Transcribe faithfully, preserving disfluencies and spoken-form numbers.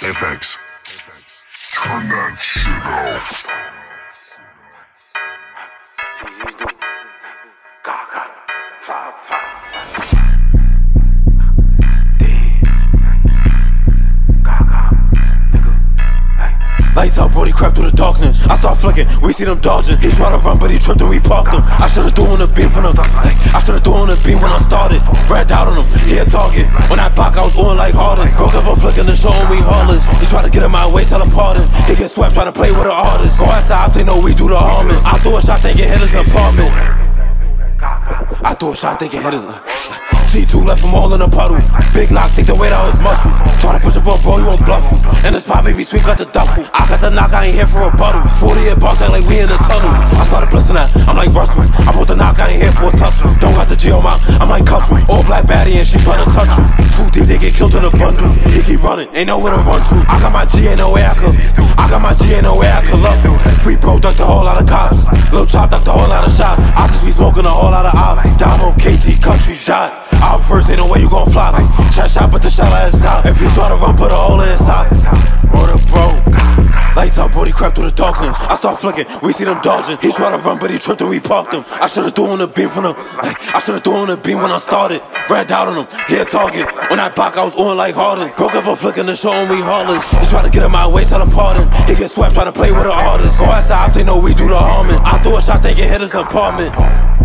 F X. Turn that shit off. Lights out, Brody crept through the darkness. I start flicking, we see them dodging. He tried to run, but he tripped and we parked him. I should've threw on the beam from him. Like, I should've threw on the beam when I started. Red out on him, he a target. When I block, I was on like Harden. Broke up a flicking and showing we heartless. He tried to get in my way, tell him pardon. He get swept trying to play with an artist. Go ask the ops, they know we do the harming. I threw a shot, they get hit his apartment. I threw a shot, they get hit his. C two left him all in a puddle. Big knock, take the weight out his muscle. Try to push up on bro, you won't bluff him. And this pop baby sweet got the duffel. I got the knock, I ain't here for a puddle. forty at box, act like we in the tunnel. I started blissing that, I'm like Russell. I put the knock, I ain't here for a tussle. Don't got the G on my, I might cut you. All black baddie and she tryna touch you. Too deep, they get killed in a bundle. He keep running, ain't nowhere to run to. I got my G, ain't no way I could. I got my G, ain't no way I could love you. Free bro, duck the whole lot of cops. Lil Chop, duck the whole lot of shots. I just be smoking a whole lot of ops. Damo, K T, country, dot. Out first, ain't no way you gon' fly. Like, chat shot, but the shot at his top. If he try to run, put a hole in his sock. Murder bro. Lights out, Brody crept through the darkness. I start flicking, we see them dodging. He tried to run, but he tripped and we parked him. I should've threw on the beam from him. Like, I should've threw on the beam when I started. Red out on him, he a target. When I block, I was on like Harden. Broke up a flicking and showing we heartless. He tried to get in my way, tell him pardon. He get swept trying to play with an artist. Go ask the ops, they know we do the harming. I threw a shot, they get hit his apartment.